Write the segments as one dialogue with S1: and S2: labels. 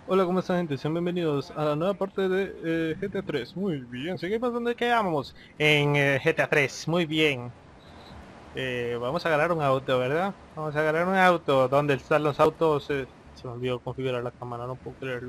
S1: Hola, ¿cómo están, gente? Sean bienvenidos a la nueva parte de GTA 3. Muy bien, seguimos donde quedamos. En GTA 3, muy bien. Vamos a agarrar un auto, ¿verdad? Vamos a agarrar un auto. ¿Dónde están los autos? Se me olvidó configurar la cámara, no puedo creerlo.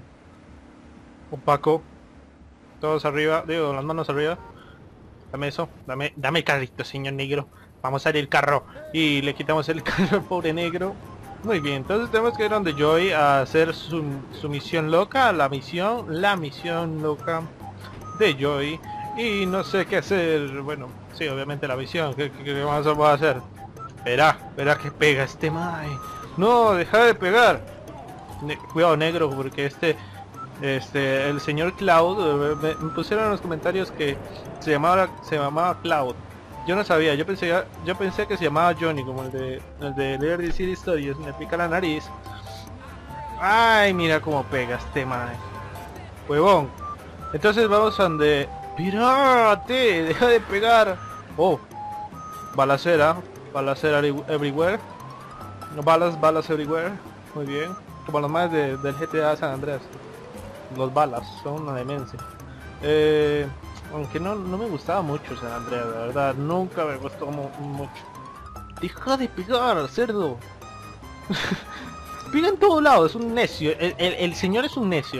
S1: Opaco, todos arriba, digo, las manos arriba. Dame eso, dame el carrito, señor negro. Vamos a ir el carro y le quitamos el carro al pobre negro. Muy bien, entonces tenemos que ir donde Joy a hacer su misión loca, la misión loca de Joy. Y no sé qué hacer, bueno, sí, obviamente la misión, ¿qué más vamos a hacer? Verá que pega este mae. No, deja de pegar. Cuidado negro, porque el señor Cloud, me pusieron en los comentarios que se llamaba Cloud. Yo no sabía, yo pensé que se llamaba Johnny, como el de Liberty City Stories, me pica la nariz. Ay, mira cómo pega este mae. Huevón. Entonces vamos a donde... ¡Pirate! ¡Deja de pegar! Oh, balacera. Balacera everywhere. No, balas everywhere. Muy bien. Como los más del GTA San Andreas. Los balas, son una demencia. Aunque no me gustaba mucho San Andreas, la verdad. Nunca me gustó mucho. Deja de pegar, cerdo. Pega en todo lado, es un necio. El señor es un necio,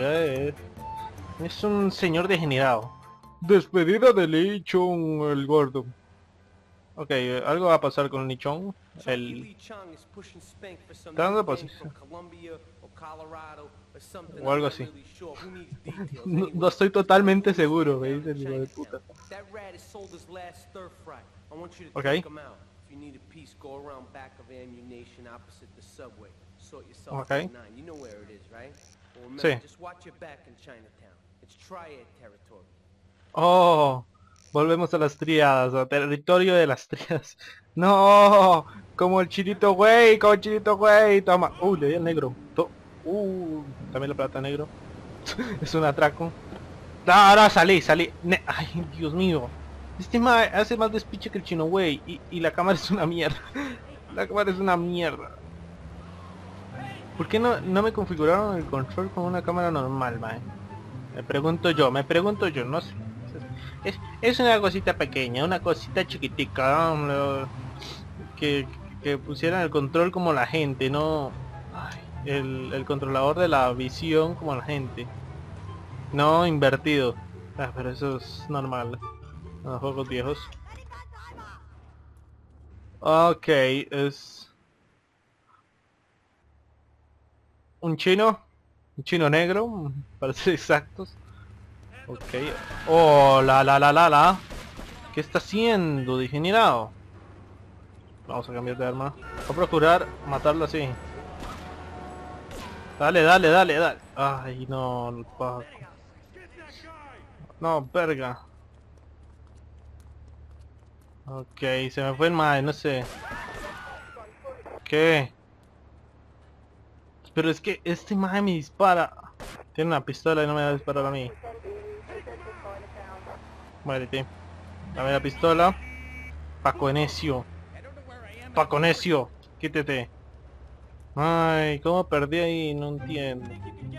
S1: es un señor degenerado. Despedida de Lichon, el gordo. Ok, algo va a pasar con Lichon.
S2: Chunky
S1: El...
S2: Lee Chung is pushing Spank for some
S1: Está
S2: new
S1: dando
S2: thing from
S1: posición.
S2: Colombia or Colorado or something.
S1: O
S2: I'm
S1: algo
S2: not
S1: así.
S2: really sure. Who needs details
S1: No
S2: anyway?
S1: estoy
S2: There's a
S1: totalmente
S2: news
S1: seguro,
S2: story
S1: me
S2: down
S1: dice
S2: in
S1: el hijo de
S2: Chinatown.
S1: puta.
S2: That rat has sold his last stir fry. I want you to
S1: Ok,
S2: take him out. If you need a piece, go around back of Ammunition opposite the subway. Sort yourself
S1: ok.
S2: out nine. You know where it is, right? Well, remember,
S1: Sí.
S2: just watch your back in Chinatown. It's Triad territory.
S1: Oh, volvemos a las tríadas, al territorio de las tríadas. No, como el chilito güey, como el chilito güey. Toma. Le di el negro. También la plata negro. Es un atraco. No, no, salí. Ay, Dios mío. Este hace más despiche que el chino güey. Y la cámara es una mierda. La cámara es una mierda. ¿Por qué no me configuraron el control con una cámara normal, mae? Me pregunto yo, no sé. Es una cosita pequeña, una cosita chiquitica, que, que pusieran el control como la gente, no. Ay, el controlador de la visión como la gente. No invertido. Pero eso es normal en los juegos viejos. Ok, es un chino. Un chino negro, para ser exactos. Ok. Oh, la. ¿Qué está haciendo, degenerado? Vamos a cambiar de arma. Voy a procurar matarlo así. Dale. Ay, no, el Paco. No, verga. Ok, se me fue el mae, no sé. ¿Qué? Pero es que este mae me dispara. Tiene una pistola y no me va a disparar a mí. Muérete. Dame la pistola. Paco necio. Paco necio. Quítate. Ay, ¿cómo perdí ahí? No entiendo.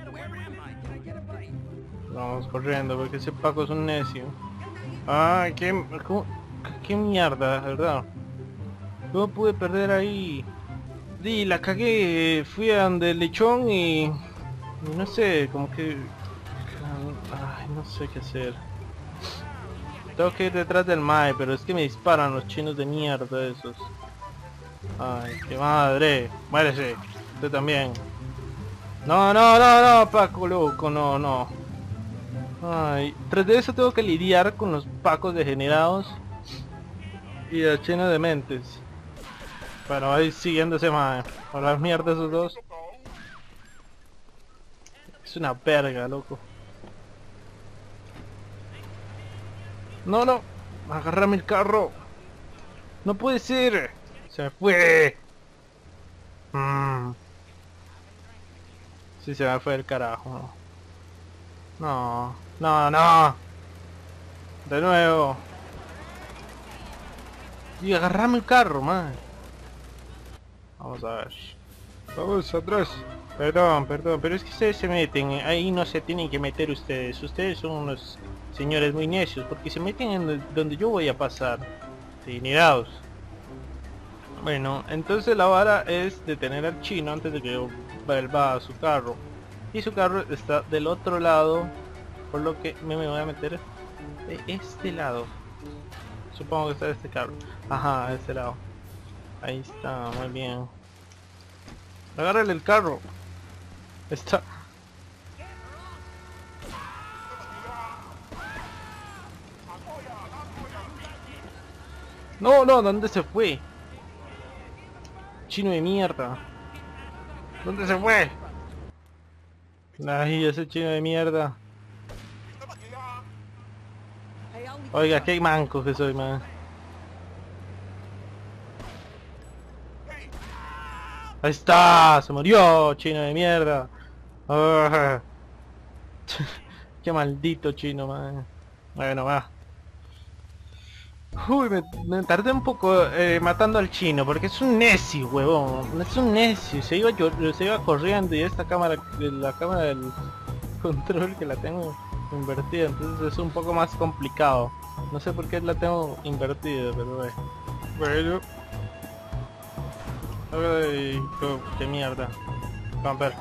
S1: Vamos corriendo porque ese Paco es un necio. Ay, qué mierda, ¿verdad? ¿Cómo pude perder ahí? Di, la cagué, fui a donde el lechón y no sé, como que... Ay, no sé qué hacer. Tengo que ir detrás del mae, pero es que me disparan los chinos de mierda esos. Ay, qué madre. Muérese. Usted también. No, Paco loco, no. Ay, tras de eso tengo que lidiar con los pacos degenerados y el chino de mentes. Bueno, ahí siguiéndose mae. A las mierdas esos dos. Es una verga, loco. No. Agárrame el carro. No puede ser. Se me fue. Mm. Sí, se me fue el carajo. No. De nuevo. Y agarrame el carro, man. Vamos a ver. Vamos atrás. Perdón, perdón, pero es que ustedes se meten, ahí no se tienen que meter ustedes. Ustedes son unos señores muy necios, porque se meten en donde yo voy a pasar. Degenerados. Bueno, entonces la vara es detener al chino antes de que vuelva a su carro. Y su carro está del otro lado, por lo que me voy a meter de este lado. Supongo que está de este carro. Ajá, de este lado. Ahí está, muy bien. Agárrale el carro. Está... No, no, ¿dónde se fue? Chino de mierda. ¿Dónde se fue? Ay, ese chino de mierda. Oiga, qué manco que soy, man. Ahí está, se murió, chino de mierda. Ah. Qué maldito chino, man. Bueno, va. Uy, me tardé un poco matando al chino, porque es un necio, huevón. Es un necio, se iba corriendo y esta cámara, la cámara del control que la tengo invertida, entonces es un poco más complicado. No sé por qué la tengo invertida, pero bueno. Ay, qué mierda. Vamos a ver.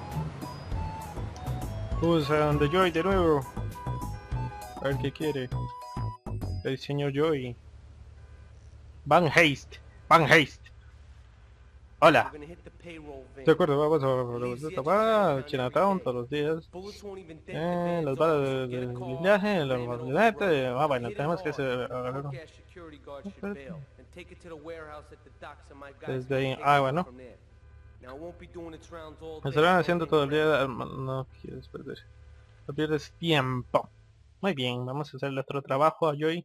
S1: Usa donde Joy de nuevo. A ver qué quiere. El señor Joy. Van Haste. Van Haste. Hola.
S2: We're gonna hit the payroll van.
S1: De acuerdo, vamos a tapar Chinatown todos los días.
S2: Bullets won't even dent the van's
S1: Las balas
S2: office.
S1: de
S2: Get a call,
S1: blindaje, la
S2: blame it on
S1: camioneta.
S2: Brooke.
S1: Bueno,
S2: Hit it
S1: tenemos que
S2: hard.
S1: agarrar
S2: Broke-ass security guard should bail and take it to the warehouse at the docks and my guys
S1: desde
S2: can
S1: ahí.
S2: take
S1: Ah,
S2: it
S1: bueno.
S2: from there. Now it won't be doing its rounds all
S1: Me
S2: day,
S1: estarán
S2: so
S1: haciendo
S2: don't
S1: todo el
S2: get
S1: día. No quieres perder. No pierdes tiempo. Muy bien, vamos a hacerle otro trabajo a Joy.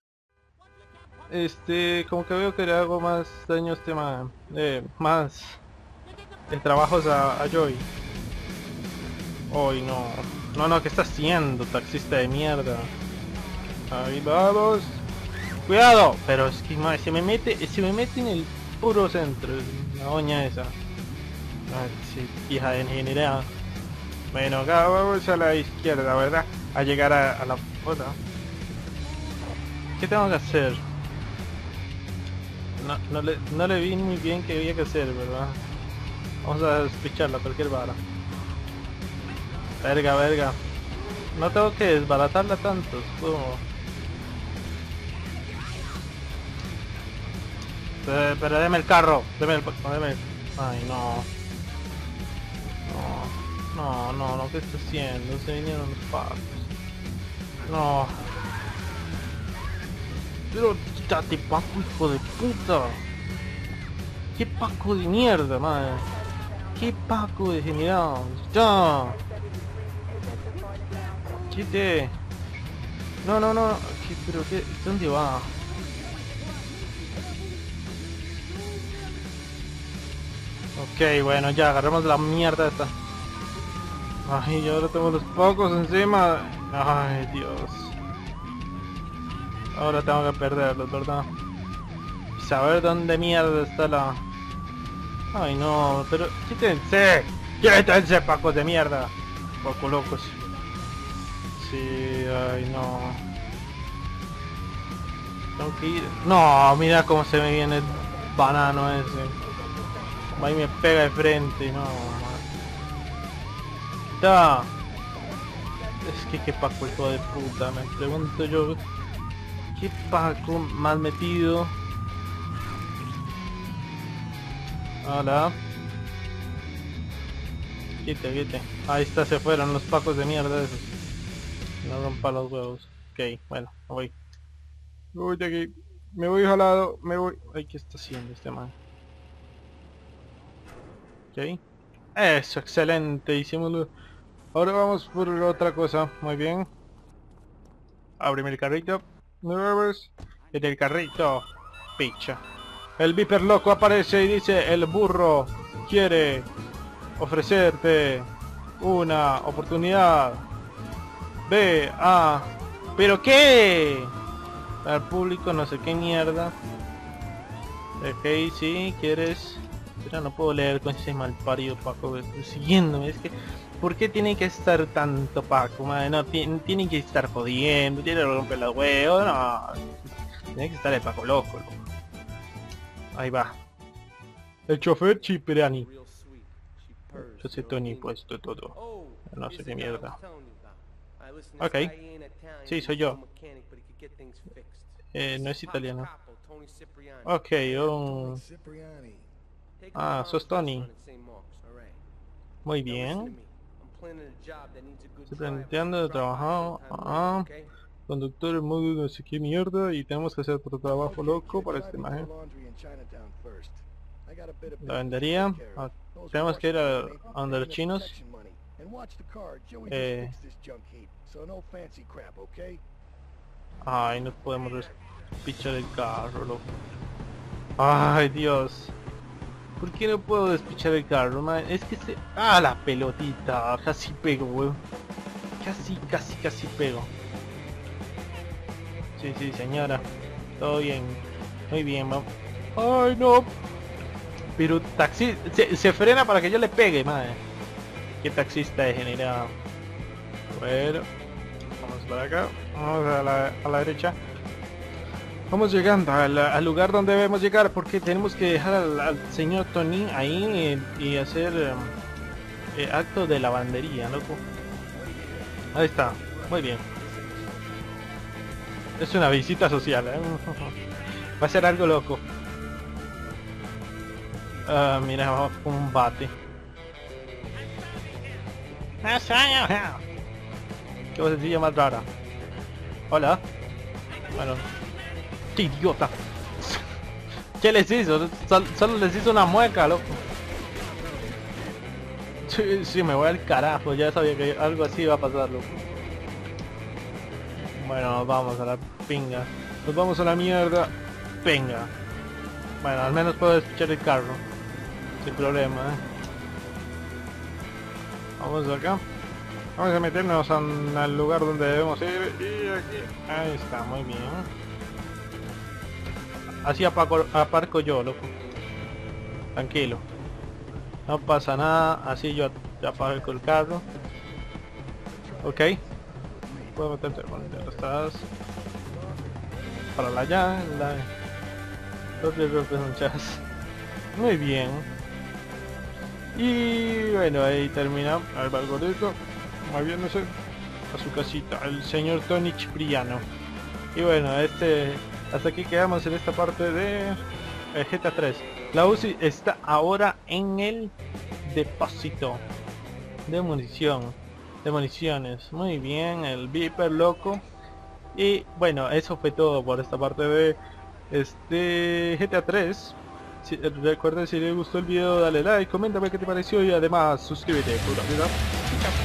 S1: Como que veo que le hago más daño a este man. Más trabajos a Joy. Hoy no. No, no, ¿qué está haciendo, taxista de mierda? Ahí vamos. Cuidado. Pero es que madre, se me mete en el puro centro. La doña esa. Ay, sí, hija de ingeniería. Bueno, acá vamos a la izquierda, ¿verdad? A llegar a la puta. ¿Qué tengo que hacer? No le vi muy bien qué había que hacer, ¿verdad? Vamos a despicharla, cualquier vara. Verga, verga. No tengo que desbaratarla tanto, supongo. Pero deme el carro, deme. Ay, no. No, ¿qué está haciendo? Se vinieron los pacos. No. Pero quítate, Paco, hijo de puta. Qué Paco de mierda, madre. Qué Paco degenerado. Ya. Quite. No. Pero qué, ¿dónde va? Ok, bueno, ya agarramos la mierda esta. Ay, ahora tengo los pocos encima. Ay, Dios. Ahora tengo que perderlos, ¿verdad? Y saber dónde mierda está la... Ay, no, pero... ¡Quítense! ¡Quítense, pacos de mierda! Poco locos. Sí, ay, no. Tengo que ir... No, mira cómo se me viene el banano ese. Ahí me pega de frente, no. Da. Es que qué Paco hijo de puta, me pregunto yo. ¿Qué Paco mal metido? Hola. Quite. Ahí está, se fueron los Pacos de mierda esos. No rompa los huevos. Ok, bueno, me voy. Me voy de aquí. Me voy jalado, me voy. Ay, ¿qué está haciendo este man? Ok. Eso, excelente, hicimoslo. Ahora vamos por otra cosa, muy bien. Ábreme el carrito. Nuevos. En el carrito. Picha. El Viper loco aparece y dice: el burro quiere ofrecerte una oportunidad. Ve a... ¿Pero qué? Al público no sé qué mierda. Ok, sí, quieres Pero no puedo leer con ese mal parido Paco siguiéndome. Es que, ¿por qué tiene que estar tanto Paco, madre? No, tiene que estar jodiendo, tiene que romper los huevos, no. Tiene que estar el Paco loco, loco. Ahí va. El chofer Cipriani.
S2: Real sweet. She purrs.
S1: Yo soy Tony, pues todo.
S2: Oh,
S1: No sé
S2: here's
S1: qué
S2: the guy I
S1: mierda.
S2: was telling you about. Alright, listen, this
S1: Okay.
S2: guy ain't Italian,
S1: Sí,
S2: he's
S1: soy
S2: a
S1: yo.
S2: mechanic, but he could get things fixed.
S1: No es
S2: Pops
S1: italiano.
S2: Capo, Tony Cipriani.
S1: Ok, un...
S3: Cipriani.
S2: Take him
S1: Ah,
S2: to
S1: sos
S2: Tom's
S1: Tony.
S2: restaurant in St. Mark's, alright.
S1: Muy
S2: Now listen to
S1: bien.
S2: me. I'm planning a job that needs a good
S1: Estoy
S2: driver.
S1: planteando de
S2: Drop by
S1: trabajar.
S2: sometime later, okay?
S1: Conductor muy no sé qué mierda y tenemos que hacer otro trabajo loco para esta imagen. La vendería. Tenemos que ir a donde los chinos. Ay, no podemos despichar el carro, loco. Ay, Dios. ¿Por qué no puedo despichar el carro, man? Es que se... Ah, la pelotita. Casi pego, weón. Casi pego. Sí, señora. Todo bien. Muy bien, vamos. Ay, no. Pero taxi... Se frena para que yo le pegue, madre. Qué taxista degenerado. Bueno. Vamos para acá. Vamos a la derecha. Vamos llegando al lugar donde debemos llegar porque tenemos que dejar al señor Tony ahí y hacer acto de lavandería, loco. Ahí está. Muy bien. Es una visita social, ¿eh? Va a ser algo loco. Mira, vamos con un bate. Qué vocecilla más rara. Hola. Bueno. ¡Qué idiota! ¿Qué les hizo? Solo les hizo una mueca, loco. Sí, me voy al carajo. Ya sabía que algo así iba a pasar, loco. Bueno, nos vamos a la pinga. Nos vamos a la mierda. Venga. Bueno, al menos puedo escuchar el carro. Sin problema, Vamos acá. Vamos a meternos al lugar donde debemos ir. Y aquí. Ahí está, muy bien. Así aparco yo, loco. Tranquilo. No pasa nada. Así yo aparco el carro. Ok. Puedo meterte con estás para la allá, muy bien. Y bueno, ahí termina. Ahí va el gordito moviéndose a su casita, el señor Tony Cipriano. Y bueno, hasta aquí quedamos en esta parte de GTA 3. La UCI está ahora en el depósito de municiones. Muy bien, el Viper loco. Y bueno, eso fue todo por esta parte de GTA 3. Recuerden, si les gustó el video, dale like, coméntame qué te pareció y además suscríbete. Chao.